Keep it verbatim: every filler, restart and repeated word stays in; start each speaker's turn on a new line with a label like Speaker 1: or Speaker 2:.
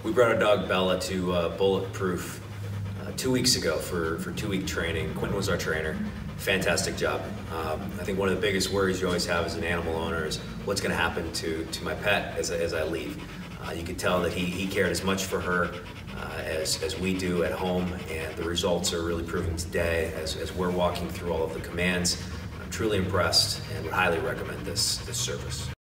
Speaker 1: We brought our dog Bella to uh, Bulletproof uh, two weeks ago for, for two-week training. Quentin was our trainer. Fantastic job. Um, I think one of the biggest worries you always have as an animal owner is what's going to happen to, to my pet as, as I leave. Uh, you could tell that he, he cared as much for her uh, as, as we do at home, and the results are really proving today as, as we're walking through all of the commands. I'm truly impressed and would highly recommend this, this service.